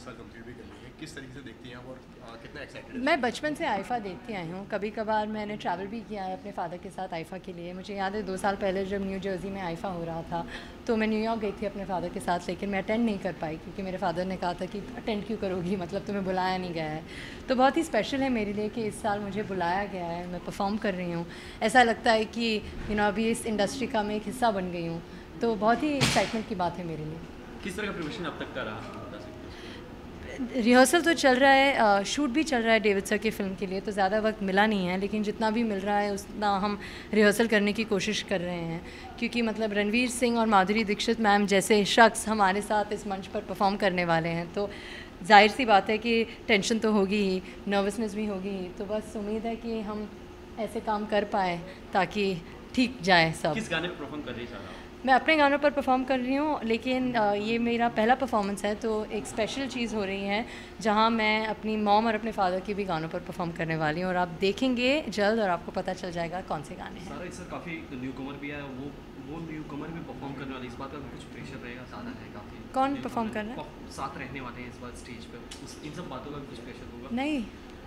साल कंप्लीट भी कर ली है, किस तरीके से देखती हैं आप और कितना एक्साइटेड? मैं बचपन से आइफ़ा देखती आई हूँ। कभी कभार मैंने ट्रैवल भी किया है अपने फ़ादर के साथ आइफ़ा के लिए। मुझे याद है 2 साल पहले जब न्यू जर्सी में आइफ़ा हो रहा था तो मैं न्यूयॉर्क गई थी अपने फ़ादर के साथ, लेकिन मैं अटेंड नहीं कर पाई क्योंकि मेरे फ़ादर ने कहा था कि अटेंड क्यों करोगी, मतलब तुम्हें बुलाया नहीं गया है। तो बहुत ही स्पेशल है मेरे लिए कि इस साल मुझे बुलाया गया है, मैं परफॉर्म कर रही हूँ। ऐसा लगता है कि अभी इस इंडस्ट्री का मैं एक हिस्सा बन गई हूँ, तो बहुत ही एक्साइटमेंट की बात है मेरे लिए। किस तरह का प्रिपरेशन अब तक का रहा? रिहर्सल तो चल रहा है, शूट भी चल रहा है डेविड सर की फ़िल्म के लिए, तो ज़्यादा वक्त मिला नहीं है, लेकिन जितना भी मिल रहा है उतना हम रिहर्सल करने की कोशिश कर रहे हैं, क्योंकि मतलब रणवीर सिंह और माधुरी दीक्षित मैम जैसे शख्स हमारे साथ इस मंच पर परफॉर्म करने वाले हैं, तो जाहिर सी बात है कि टेंशन तो होगी ही, नर्वसनेस भी होगी ही, तो बस उम्मीद है कि हम ऐसे काम कर पाए ताकि ठीक जाए सब। किस गाने पर परफॉर्म कर रही है? मैं अपने गानों पर परफॉर्म कर रही हूँ, लेकिन ये मेरा पहला परफॉर्मेंस है, तो एक स्पेशल चीज़ हो रही है जहाँ मैं अपनी मॉम और अपने फादर के भी गानों पर परफॉर्म करने वाली हूँ, और आप देखेंगे जल्द और आपको पता चल जाएगा कौन से गाने हैं। सारा इससे काफ़ी न्यू कमर भी है, वो न्यू कमर भी परफॉर्म करने वाले, इस बात का कुछ प्रेशर रहेगा? ज़्यादा है काफ़ी। कौन परफॉर्म कर रहा है? साथ रहने वाले हैं इस बार स्टेज पर, इन सब बातों का कुछ प्रेशर होगा? नहीं।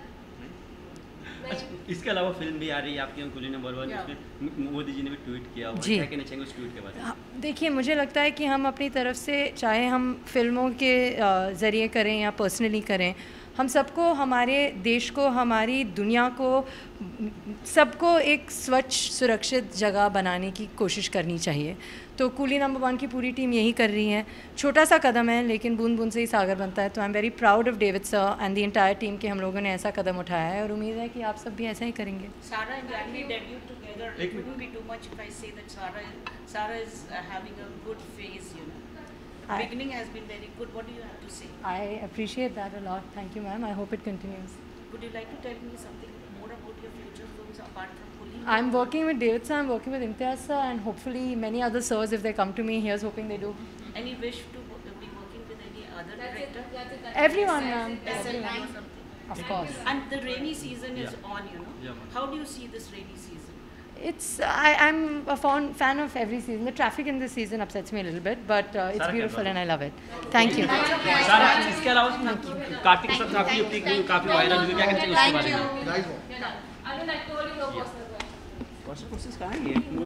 अच्छा, इसके अलावा फिल्म भी आ रही है आपकी कुली नंबर 1, इसमें मोदी जी ने भी ट्वीट किया हुआ है, क्या कहना चाहेंगे उस ट्वीट के बारे में? देखिए, मुझे लगता है कि हम अपनी तरफ से, चाहे हम फिल्मों के ज़रिए करें या पर्सनली करें, हम सबको, हमारे देश को, हमारी दुनिया को, सबको एक स्वच्छ सुरक्षित जगह बनाने की कोशिश करनी चाहिए। तो कूली नंबर 1 की पूरी टीम यही कर रही है। छोटा सा कदम है, लेकिन बूंद बूंद से ही सागर बनता है। तो I am very proud of David sir and the entire team कि हम लोगों ने ऐसा कदम उठाया है, और उम्मीद है कि आप सब भी ऐसा ही करेंगे। Sarah and Janvi debut together. It wouldn't be too much if I say that Sarah is having a good phase, Beginning has been very good. What do you have to say? I appreciate that a lot. Thank you, ma'am. I hope it continues. Would you like to tell me something more about your future films apart from Kuli? I'm working with David sir, I'm working with Imtiaz sir, and hopefully many other sirs, if they come to me, here's hoping they do. Any wish to be working with any other director? Everyone, ma'am. SLI or something? Of course. And the rainy season is on, How do you see this rainy season? I'm a fan of every season. The traffic in this season upsets me a little bit, but it's beautiful and I love it. Thank you. सारा इसके अलावा कार्तिक के साथ काफी viral हुई, क्या कहते हैं उसके बारे में? Guys, पर्सनल प्रोसेस कहाँ है ये?